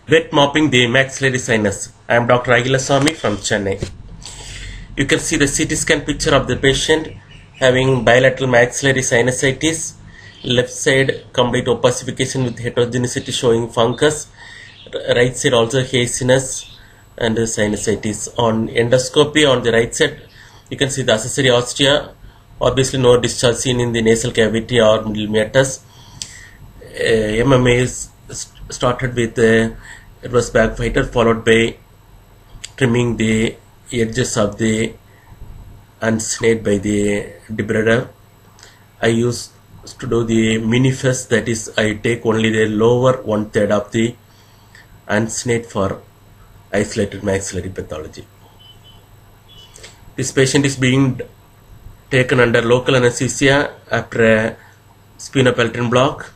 Wet mopping the maxillary sinus. I am Dr. Agilaswamy from Chennai. You can see the CT scan picture of the patient having bilateral maxillary sinusitis. Left side complete opacification with heterogeneity showing fungus. Right side also haziness and sinusitis. On endoscopy on the right side, you can see the accessory ostia. Obviously no discharge seen in the nasal cavity or middle meatus. MMA is started with it was backfighter followed by trimming the edges of the unsnade by the debrider. I used to do the minifest, that is I take only the lower 1/3 of the unsnade for isolated maxillary pathology. This patient is being taken under local anesthesia after a sphenopalatine block.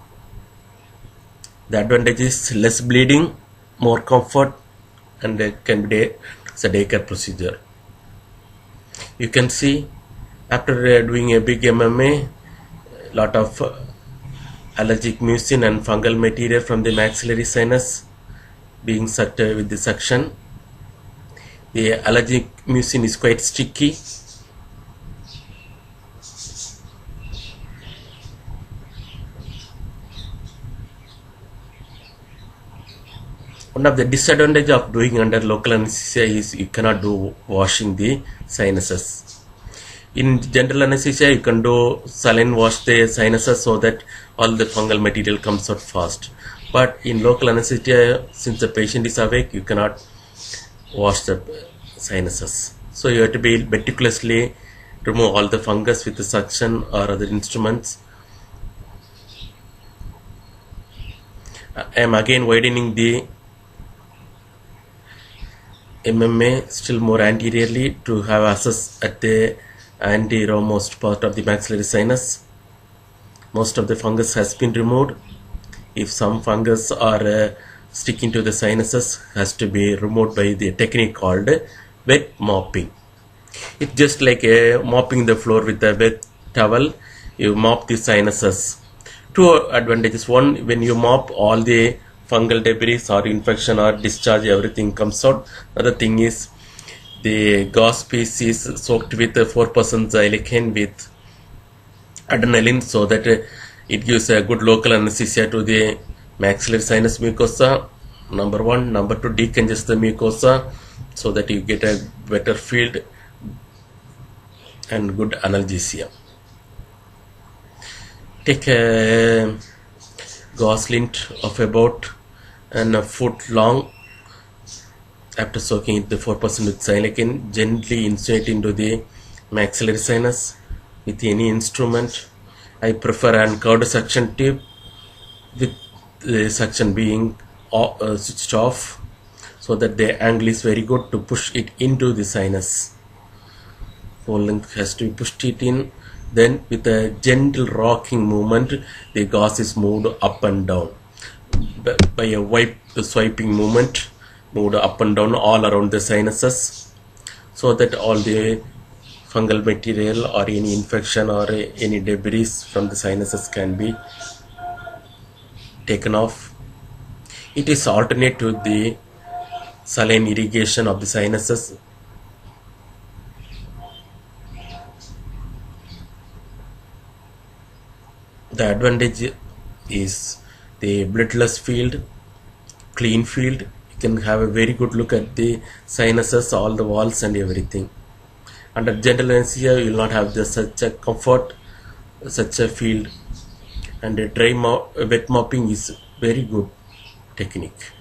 The advantage is less bleeding, more comfort, and it can be a daycare procedure. You can see after doing a big MMA, lot of allergic mucin and fungal material from the maxillary sinus being sucked with the suction. The allergic mucin is quite sticky. One of the disadvantages of doing under local anesthesia is you cannot do washing the sinuses. In general anesthesia, you can do saline wash the sinuses so that all the fungal material comes out fast. But in local anesthesia, since the patient is awake, you cannot wash the sinuses. So you have to be meticulously remove all the fungus with the suction or other instruments. I am again widening the MMA still more anteriorly to have access at the anteromost part of the maxillary sinus. Most of the fungus has been removed. If some fungus are sticking to the sinuses, has to be removed by the technique called wet mopping. It's just like mopping the floor with a wet towel. You mop the sinuses. Two advantages: one, when you mop, all the fungal debris or infection or discharge, everything comes out. Another thing is the gauze piece is soaked with 4% xylocaine with adrenaline, so that it gives a good local anesthesia to the maxillary sinus mucosa. Number one. Number two, decongest the mucosa so that you get a better field and good analgesia. Take a gauze lint of about a foot long. After soaking it the 4% with xylocaine, gently insinuate into the maxillary sinus with any instrument. I prefer an curved suction tube with the suction being switched off, so that the angle is very good to push it into the sinus. Whole length has to be pushed it in. Then with a gentle rocking movement, the gauze is moved up and down. By a swiping movement, moved up and down all around the sinuses, so that all the fungal material or any infection or any debris from the sinuses can be taken off. It is alternate to the saline irrigation of the sinuses. The advantage is the bloodless field, clean field. You can have a very good look at the sinuses, all the walls and everything. Under general anesthesia, you will not have such a comfort, such a field, and a wet mopping is very good technique.